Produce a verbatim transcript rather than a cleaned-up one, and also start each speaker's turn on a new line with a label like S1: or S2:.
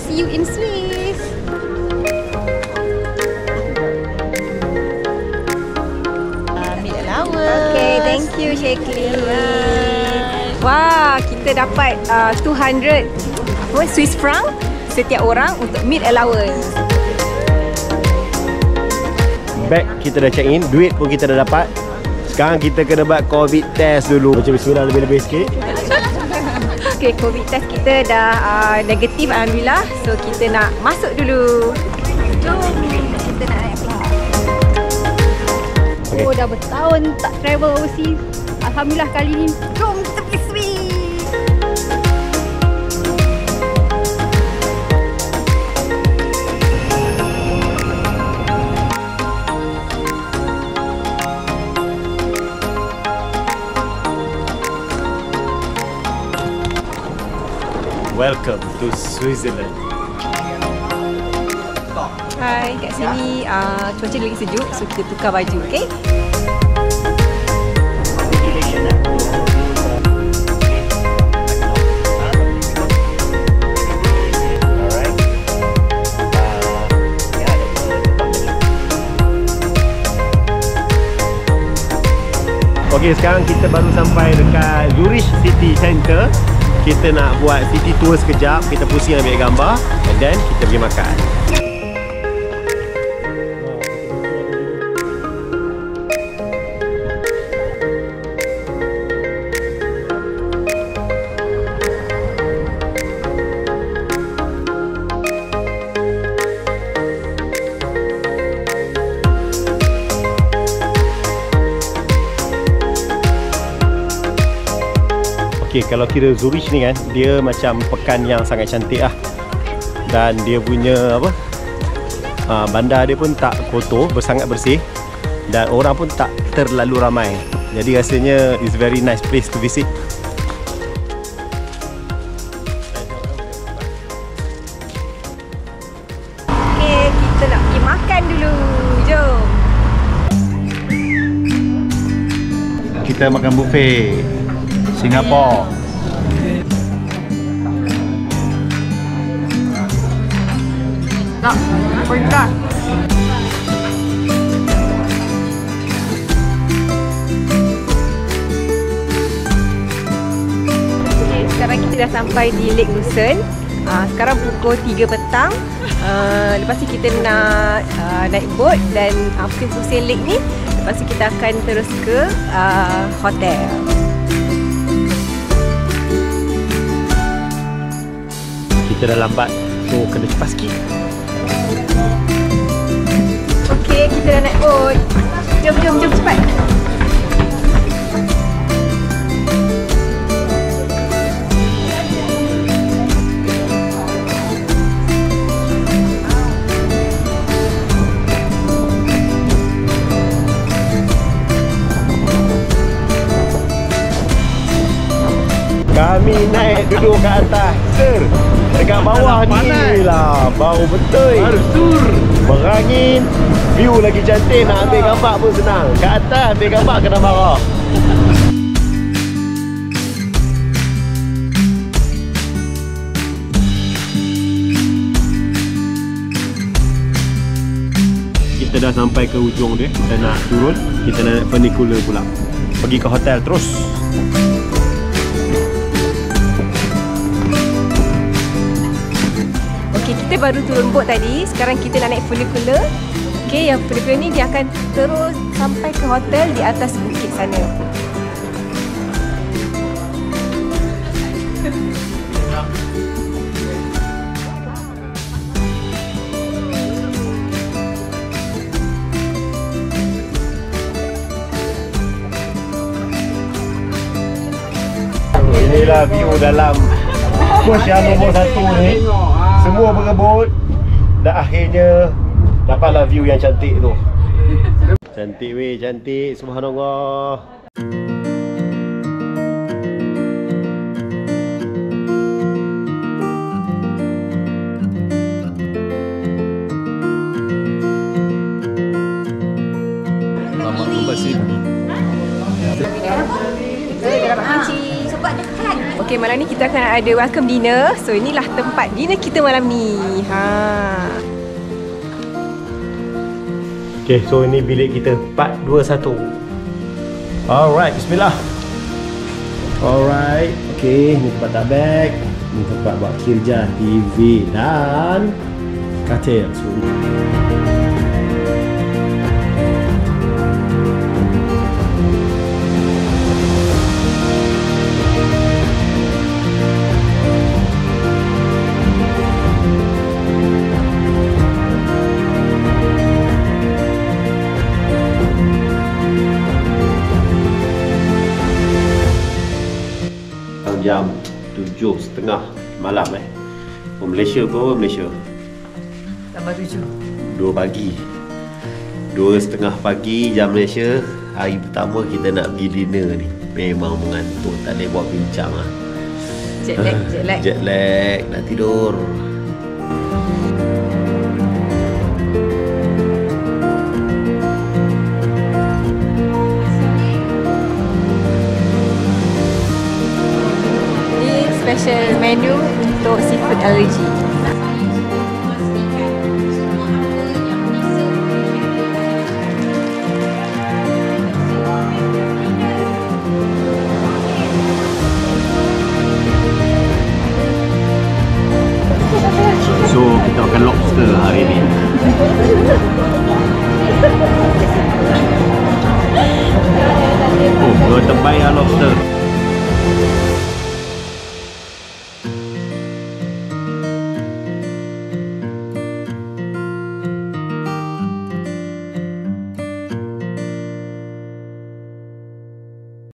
S1: see you in Swiss. Okay, thank you Shekli. Wah, kita dapat uh, two hundred apa, Swiss franc setiap orang untuk meal allowance.
S2: Bag kita dah check in, duit pun kita dah dapat. Sekarang kita kena buat COVID test dulu. Macam bismillah lebih-lebih sikit.
S1: Okay, COVID test kita dah uh, negatif alhamdulillah. So kita nak masuk dulu. Jom kita nak naik flight. Okay. Oh, dah bertahun tak travel overseas. Alhamdulillah kali ni. Jom kita pergi Swiss.
S2: Welcome to Switzerland.
S1: Hai, kat sini uh, cuaca lagi sejuk, so kita tukar baju, okey?
S2: Okey, sekarang kita baru sampai dekat Zurich City Center. Kita nak buat city tour sekejap, kita pusing ambil gambar and then kita pergi makan. Okay, kalau kira Zurich ni kan, dia macam pekan yang sangat cantik lah. Dan dia punya apa, uh, bandar dia pun tak kotor, bersangat bersih. Dan orang pun tak terlalu ramai. Jadi rasanya it's very nice place to visit.
S1: Okay, kita nak pergi makan dulu. Jom.
S3: Kita makan buffet Singapura.
S1: Tak, pedas. Okay, sekarang kita dah sampai di Lake Lucerne. Uh, sekarang pukul tiga petang. Uh, lepas tu kita nak uh, naik boat dan uh, pusing-pusing lake ni. Lepas tu kita akan terus ke uh, hotel.
S2: Kita dah lambat, so kena cepat sikit.
S1: Okey, kita dah naik boat. Jom, jom, jom cepat.
S2: Kami naik duduk kat atas, sir. Dekat bawah ni lah, bau betul. Baru sur. Berangin, view lagi cantik, nak ambil gambar pun senang. Kat atas ambil gambar kena marah. Kita dah sampai ke ujung dia dan nak turun. Kita nak naik funicular pula. Pergi ke hotel terus.
S1: Kita baru turun boat tadi, sekarang kita nak naik funicular. Okey, yang funicular ni dia akan terus sampai ke hotel di atas bukit sana.
S2: Inilah view dalam push yang nombor satu ni. Semua berebut dan akhirnya dapatlah view yang cantik tu. Cantik weh, cantik. Subhanallah.
S3: Selamat berbasi.
S1: Kita dalam kunci sebab dekat. Okey, malam ni kita akan ada welcome dinner. So inilah tempat dinner kita malam ni. Ha.
S2: Okay, so ini bilik kita empat dua satu. Alright, bismillah. Alright, okay, ni tempat tak bag. Ni tempat buat kerja, T V dan katil. So, jam tujuh setengah malam eh. Oh, Malaysia pun Malaysia.
S1: Tambah tujuh.
S2: Dua pagi. Dua setengah pagi jam Malaysia. Hari pertama kita nak pergi dinner ni. Memang mengantuk, tak boleh buat bincang lah.
S1: Jet lag, jet lag.
S2: Jet lag, nak tidur.
S1: Special menu untuk seafood allergy.
S2: So kita makan lobster hari ni. Oh, terbaik lah lobster.